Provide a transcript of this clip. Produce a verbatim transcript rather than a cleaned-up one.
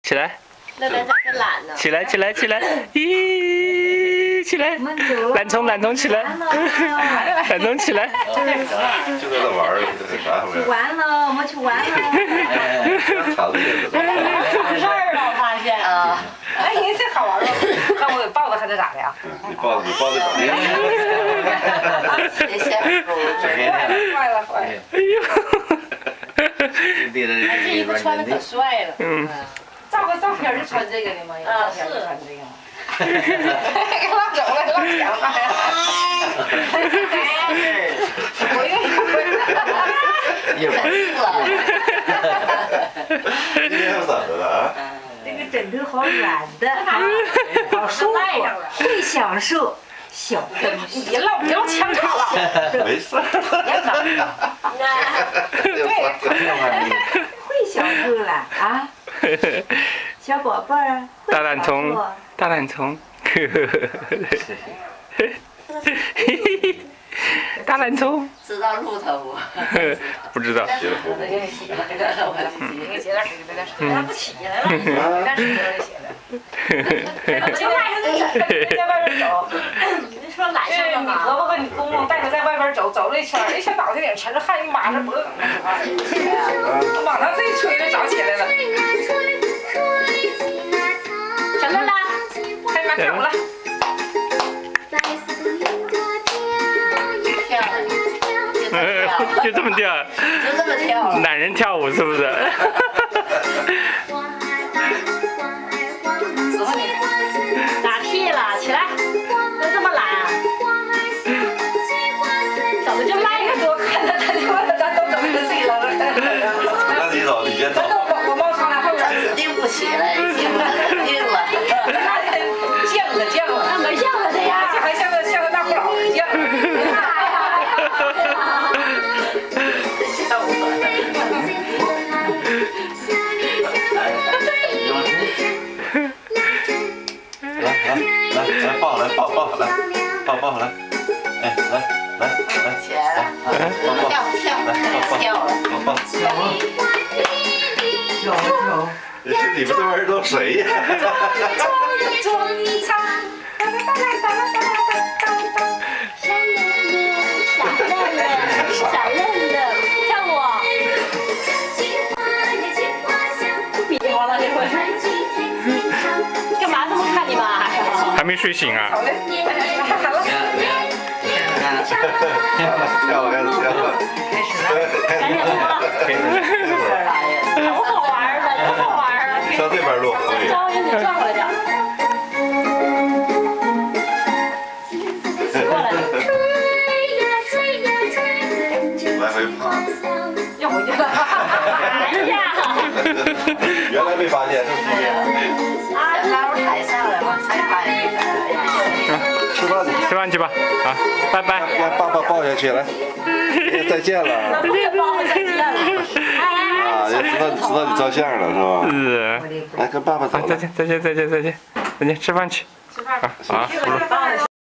起来。 那咱咋这懒呢？ 起来，起来，起来！咦，起来！懒虫，懒虫起来！懒虫起来！ 就在那玩儿，这啥玩意儿？ 完了，我们去玩了。 谈了也出事儿了，我发现啊！ 哎，你这好玩儿哦！那我给抱着还得咋的呀？ 你抱着，你抱着整天。 谢谢。 坏了，坏了！ 哎呦！ 他这衣服穿的可帅了。 嗯。 照个照片就穿这个的吗？ 啊， 是穿这个吗？ 给拉走了，拉墙了。我愿意。 一会儿。今天又怎么了啊？ 这个枕头好软的，好舒服，会享受小跟你别唠，别唠枪卡了。 没事。 会享受了啊，小宝贝儿。 大懒虫，大懒虫，大懒虫。 知道路头不？ 不知道。 那给你洗了，给点水，给你洗点水，给点水，他不起来了，给点水给洗了。今天在外边走， 你说懒对，你婆婆和你公公带他在外边走，走了一圈，一圈脑袋顶沉着汗，一马上脖梗子，往上这一吹就长起来了。 小乐乐， 开始跳舞了。 就这么跳， 就这么跳。 男人跳舞是不是？ 打屁了，起来！都这么懒啊？怎么就慢一个多？看他他就咱都整个自己了。 那你走，你先走。 我我猫上来后边。 他指定不起来，已经肯定了。 见了见了， 那没像他这样， 这还像个像个大胡老子见了。 笑我。 来来来来抱来抱抱来抱抱来，哎来来来起来了，跳跳跳了， 抱抱。 跳跳。 你是你们这帮人都谁呀？ 装一场。 傻愣愣，跳舞。比划了这回。干嘛这么看你妈？ 还没睡醒啊？ 好嘞，还喊了。 跳了，开始跳了。 开始了。 赶紧录了。多好玩的，多好玩啊！ 上这边录。 招人得转过来点。过来。 来回爬。 又回去了。 哎呀！ 原来没发现，是不是？ 啊，拉入台上来嘛，才拍一个。 吃饭去， 吃饭去吧，啊，拜拜。 让爸爸抱下去，来，再见了。 不也抱再见了。 啊，也知道知道你照相了是吧？ 是。 来跟爸爸走啊，再见，再见，再见，再见，再见，吃饭去。 吃饭。 啊啊，不录。